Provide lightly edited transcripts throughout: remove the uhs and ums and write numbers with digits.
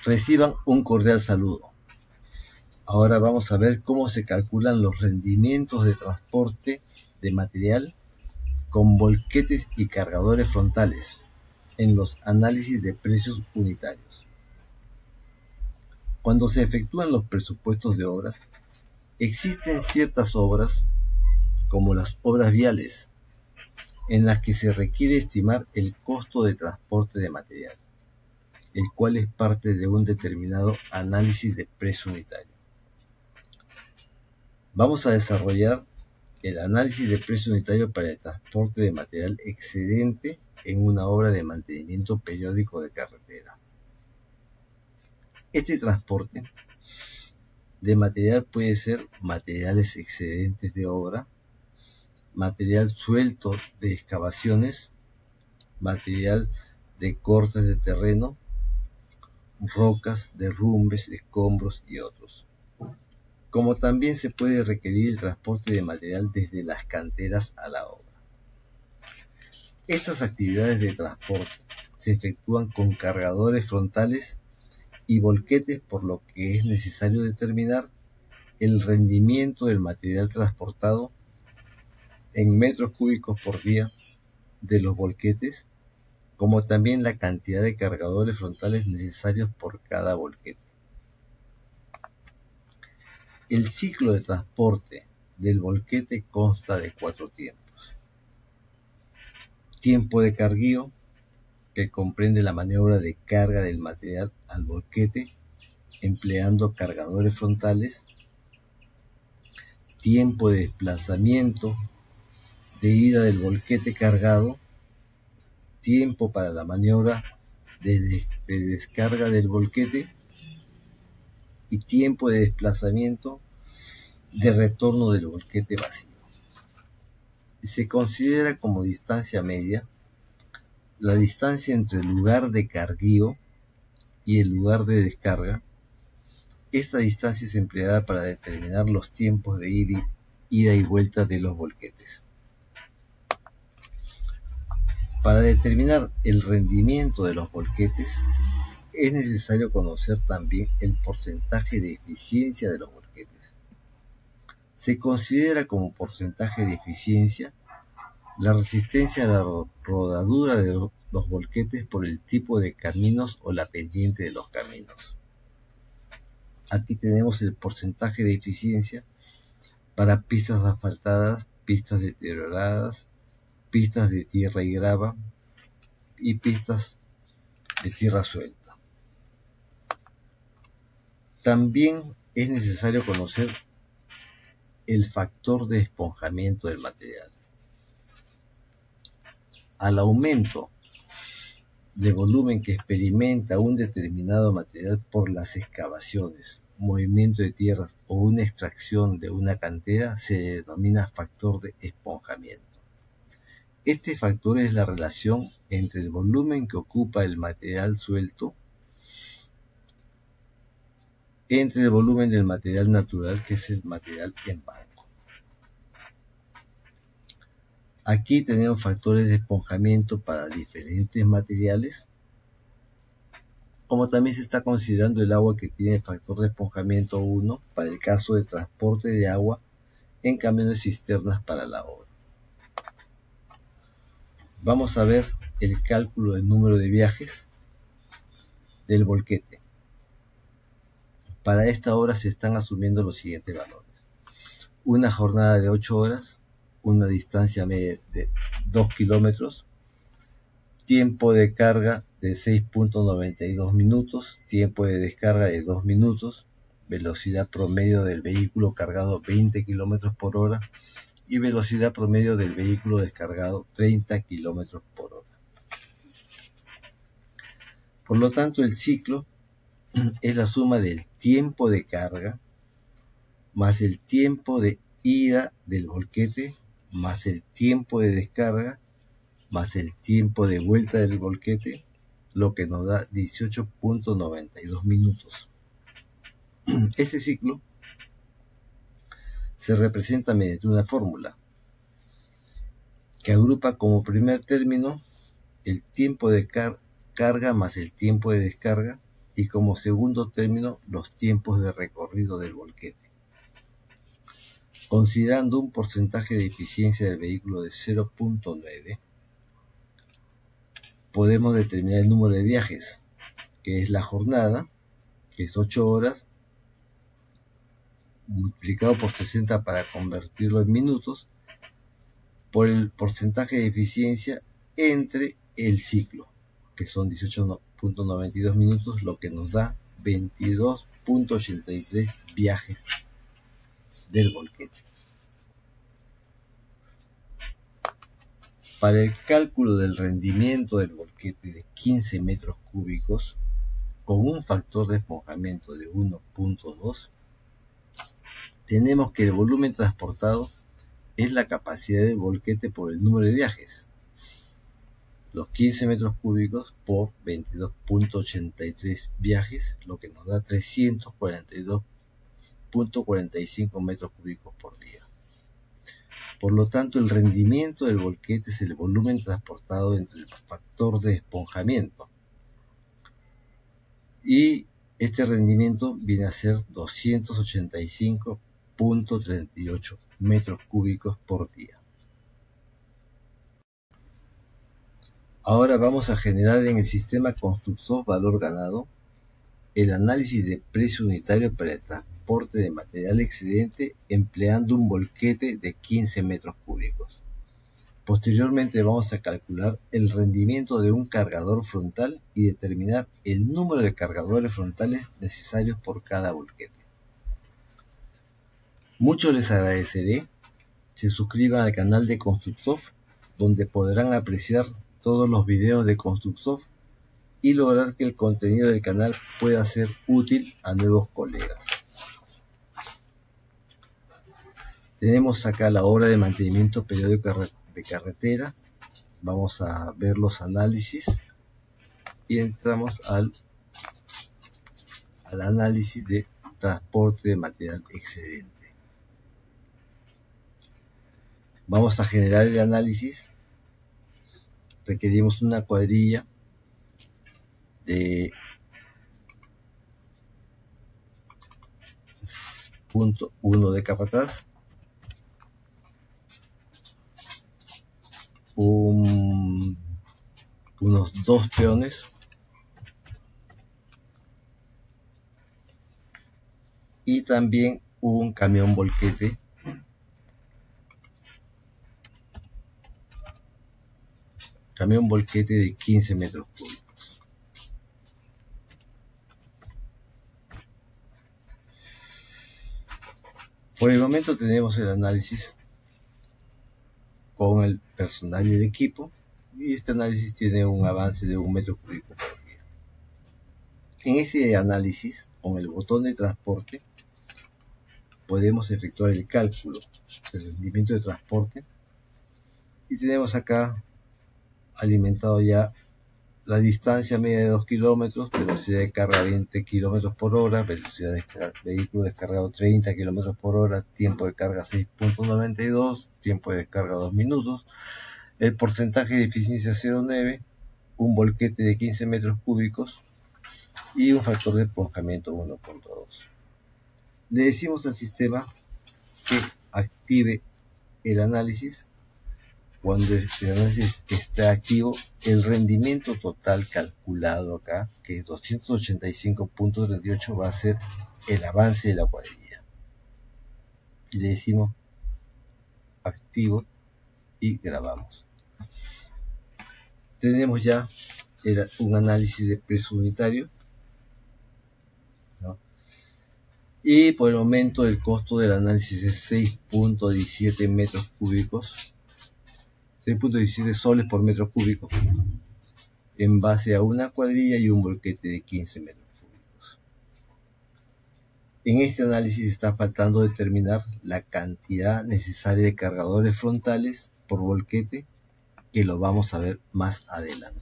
Reciban un cordial saludo. Ahora vamos a ver cómo se calculan los rendimientos de transporte de material con volquetes y cargadores frontales en los análisis de precios unitarios. Cuando se efectúan los presupuestos de obras, existen ciertas obras, como las obras viales, en las que se requiere estimar el costo de transporte de material, el cual es parte de un determinado análisis de precio unitario. Vamos a desarrollar el análisis de precio unitario para el transporte de material excedente en una obra de mantenimiento periódico de carretera. Este transporte de material puede ser materiales excedentes de obra, material suelto de excavaciones, material de cortes de terreno, rocas, derrumbes, escombros y otros. Como también se puede requerir el transporte de material desde las canteras a la obra. Estas actividades de transporte se efectúan con cargadores frontales y volquetes, por lo que es necesario determinar el rendimiento del material transportado en metros cúbicos por día de los volquetes, como también la cantidad de cargadores frontales necesarios por cada volquete. El ciclo de transporte del volquete consta de 4 tiempos. Tiempo de carguío, que comprende la maniobra de carga del material al volquete empleando cargadores frontales. Tiempo de desplazamiento de ida del volquete cargado. Tiempo para la maniobra de descarga del volquete y tiempo de desplazamiento de retorno del volquete vacío. Se considera como distancia media la distancia entre el lugar de carguío y el lugar de descarga. Esta distancia es empleada para determinar los tiempos de ida y vuelta de los volquetes. Para determinar el rendimiento de los volquetes, es necesario conocer también el porcentaje de eficiencia de los volquetes. Se considera como porcentaje de eficiencia la resistencia a la rodadura de los volquetes por el tipo de caminos o la pendiente de los caminos. Aquí tenemos el porcentaje de eficiencia para pistas asfaltadas, pistas deterioradas, pistas de tierra y grava y pistas de tierra suelta. También es necesario conocer el factor de esponjamiento del material. Al aumento de volumen que experimenta un determinado material por las excavaciones, movimiento de tierras o una extracción de una cantera, se denomina factor de esponjamiento. Este factor es la relación entre el volumen que ocupa el material suelto entre el volumen del material natural, que es el material en banco. Aquí tenemos factores de esponjamiento para diferentes materiales, como también se está considerando el agua, que tiene factor de esponjamiento 1 para el caso de transporte de agua en camiones cisternas para la obra. Vamos a ver el cálculo del número de viajes del volquete. Para esta obra se están asumiendo los siguientes valores: una jornada de 8 horas, una distancia media de 2 kilómetros, tiempo de carga de 6.92 minutos, tiempo de descarga de 2 minutos, velocidad promedio del vehículo cargado 20 km por hora y velocidad promedio del vehículo descargado 30 km por hora. Por lo tanto, el ciclo es la suma del tiempo de carga más el tiempo de ida del volquete más el tiempo de descarga más el tiempo de vuelta del volquete, lo que nos da 18.92 minutos. Este ciclo se representa mediante una fórmula que agrupa como primer término el tiempo de carga más el tiempo de descarga y como segundo término los tiempos de recorrido del volquete. Considerando un porcentaje de eficiencia del vehículo de 0.9, podemos determinar el número de viajes, que es la jornada, que es 8 horas, multiplicado por 60 para convertirlo en minutos, por el porcentaje de eficiencia entre el ciclo, que son 18.92 minutos, lo que nos da 22.83 viajes del volquete. Para el cálculo del rendimiento del volquete de 15 metros cúbicos, con un factor de esponjamiento de 1.2, tenemos que el volumen transportado es la capacidad del volquete por el número de viajes. Los 15 metros cúbicos por 22.83 viajes, lo que nos da 342.45 metros cúbicos por día. Por lo tanto, el rendimiento del volquete es el volumen transportado entre el factor de esponjamiento. Y este rendimiento viene a ser 285.38 metros cúbicos por día. Ahora vamos a generar en el sistema Construcsoft Valor Ganado el análisis de precio unitario para el transporte de material excedente empleando un volquete de 15 metros cúbicos. Posteriormente vamos a calcular el rendimiento de un cargador frontal y determinar el número de cargadores frontales necesarios por cada volquete. Mucho les agradeceré si se suscriban al canal de Construcsoft, donde podrán apreciar todos los videos de Construcsoft y lograr que el contenido del canal pueda ser útil a nuevos colegas. Tenemos acá la obra de mantenimiento periódico de carretera. Vamos a ver los análisis y entramos al análisis de transporte de material excedente. Vamos a generar el análisis. Requerimos una cuadrilla de punto 1 de capataz, unos 2 peones, y también un camión volquete de 15 metros cúbicos. Por el momento tenemos el análisis con el personal y el equipo, y este análisis tiene un avance de 1 metro cúbico por día. En ese análisis, con el botón de transporte, podemos efectuar el cálculo del rendimiento de transporte y tenemos acá alimentado ya la distancia media de 2 kilómetros, velocidad de carga 20 kilómetros por hora, velocidad de vehículo descargado 30 kilómetros por hora, tiempo de carga 6.92, tiempo de descarga 2 minutos, el porcentaje de eficiencia 0.9, un volquete de 15 metros cúbicos y un factor de esponjamiento 1.2. Le decimos al sistema que active el análisis. Cuando el análisis está activo, el rendimiento total calculado acá, que es 285.38, va a ser el avance de la cuadrilla. Y le decimos activo y grabamos. Tenemos ya un análisis de precio unitario, ¿no? Y por el momento el costo del análisis es 6.17 metros cúbicos. 6.17 soles por metro cúbico, en base a una cuadrilla y un volquete de 15 metros cúbicos. En este análisis está faltando determinar la cantidad necesaria de cargadores frontales por volquete, que lo vamos a ver más adelante.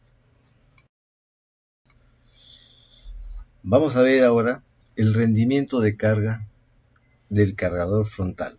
Vamos a ver ahora el rendimiento de carga del cargador frontal.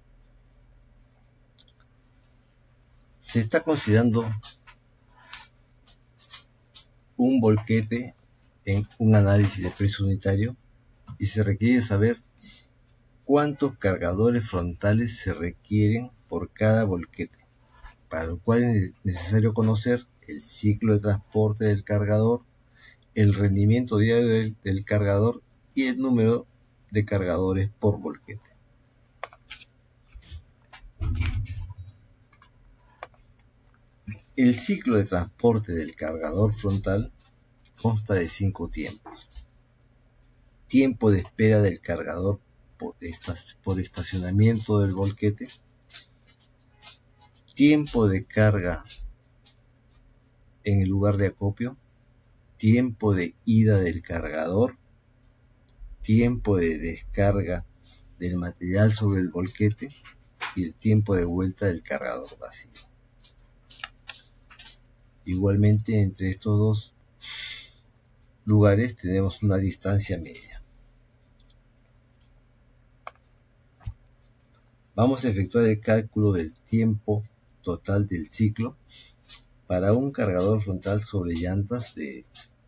Se está considerando un volquete en un análisis de precio unitario y se requiere saber cuántos cargadores frontales se requieren por cada volquete, para lo cual es necesario conocer el ciclo de transporte del cargador, el rendimiento diario del cargador y el número de cargadores por volquete. El ciclo de transporte del cargador frontal consta de 5 tiempos. Tiempo de espera del cargador por estacionamiento del volquete, tiempo de carga en el lugar de acopio, tiempo de ida del cargador, tiempo de descarga del material sobre el volquete y el tiempo de vuelta del cargador vacío. Igualmente, entre estos dos lugares tenemos una distancia media. Vamos a efectuar el cálculo del tiempo total del ciclo para un cargador frontal sobre llantas de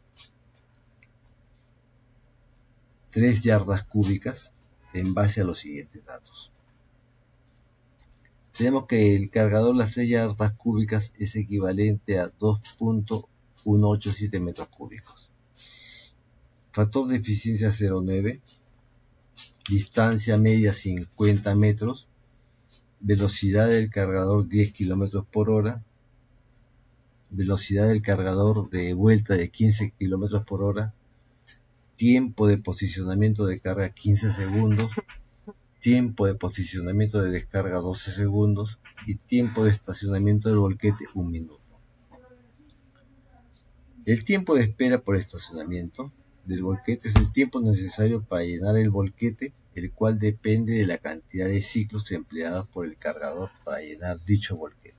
3 yardas cúbicas en base a los siguientes datos. Tenemos que el cargador de las 3 yardas cúbicas es equivalente a 2.187 metros cúbicos. Factor de eficiencia 0,9, distancia media 50 metros, velocidad del cargador 10 km por hora, velocidad del cargador de vuelta de 15 km por hora, tiempo de posicionamiento de carga 15 segundos, tiempo de posicionamiento de descarga 12 segundos y tiempo de estacionamiento del volquete 1 minuto. El tiempo de espera por estacionamiento del volquete es el tiempo necesario para llenar el volquete, el cual depende de la cantidad de ciclos empleados por el cargador para llenar dicho volquete.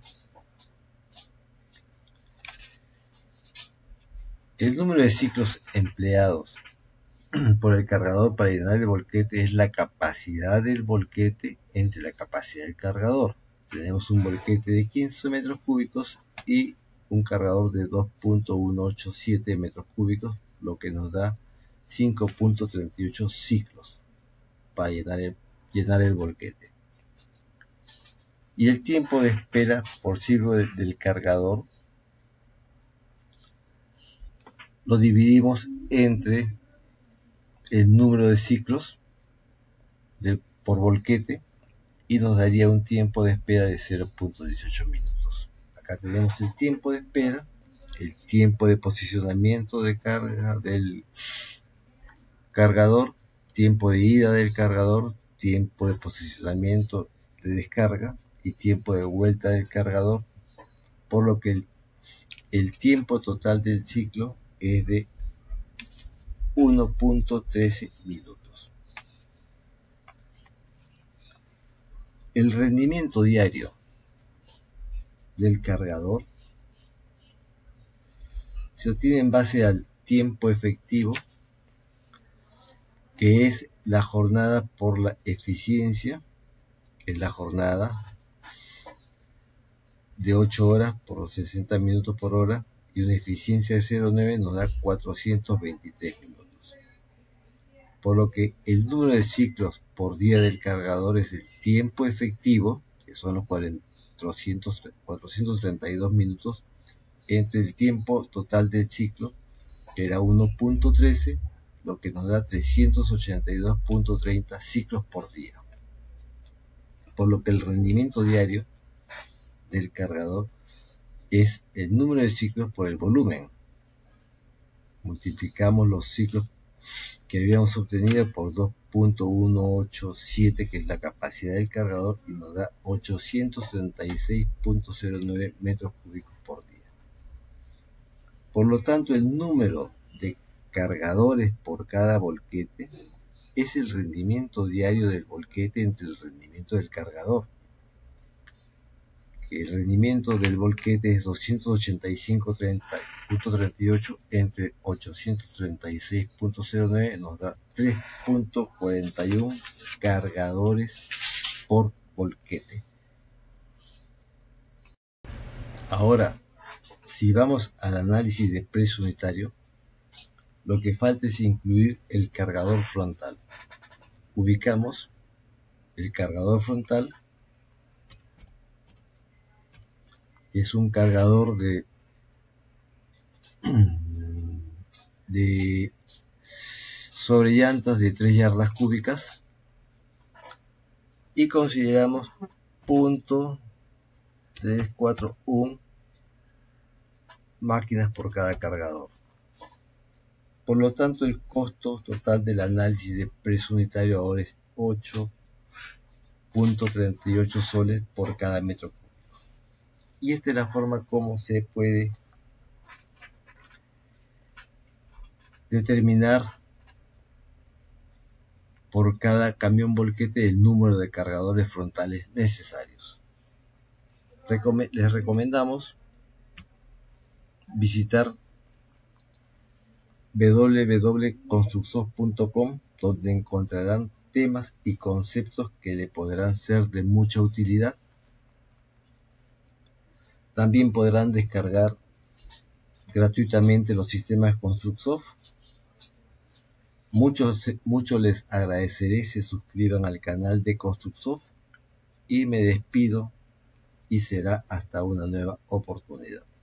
El número de ciclos empleados por el cargador para llenar el volquete es la capacidad del volquete entre la capacidad del cargador. Tenemos un volquete de 15 metros cúbicos y un cargador de 2.187 metros cúbicos, lo que nos da 5.38 ciclos para llenar el volquete. Y el tiempo de espera por ciclo del cargador lo dividimos entre el número de ciclos por volquete y nos daría un tiempo de espera de 0.18 minutos. Acá tenemos el tiempo de espera, el tiempo de posicionamiento de carga del cargador, tiempo de ida del cargador, tiempo de posicionamiento de descarga y tiempo de vuelta del cargador, por lo que el tiempo total del ciclo es de 1.13 minutos. El rendimiento diario del cargador se obtiene en base al tiempo efectivo, que es la jornada por la eficiencia, que es la jornada de 8 horas por 60 minutos por hora, y una eficiencia de 0,9 nos da 423 minutos. Por lo que el número de ciclos por día del cargador es el tiempo efectivo, que son los 432 minutos, entre el tiempo total del ciclo, que era 1.13, lo que nos da 382.30 ciclos por día. Por lo que el rendimiento diario del cargador es el número de ciclos por el volumen. Multiplicamos los ciclos que habíamos obtenido por 2.187, que es la capacidad del cargador, y nos da 836.09 metros cúbicos por día. Por lo tanto, el número de cargadores por cada volquete es el rendimiento diario del volquete entre el rendimiento del cargador. El rendimiento del volquete es 285.38 entre 836.09, nos da 3.41 cargadores por volquete. Ahora, si vamos al análisis de precio unitario, Lo que falta es incluir el cargador frontal. Ubicamos el cargador frontal, que es un cargador de sobre llantas de 3 yardas cúbicas, y consideramos .341 máquinas por cada cargador. Por lo tanto, el costo total del análisis de precio unitario ahora es 8.38 soles por cada metro cúbico. Y esta es la forma como se puede determinar por cada camión volquete el número de cargadores frontales necesarios. Les recomendamos visitar www.construcsoft.com, donde encontrarán temas y conceptos que le podrán ser de mucha utilidad. También podrán descargar gratuitamente los sistemas Construcsoft. Mucho les agradeceré si se suscriban al canal de Construcsoft, y me despido y será hasta una nueva oportunidad.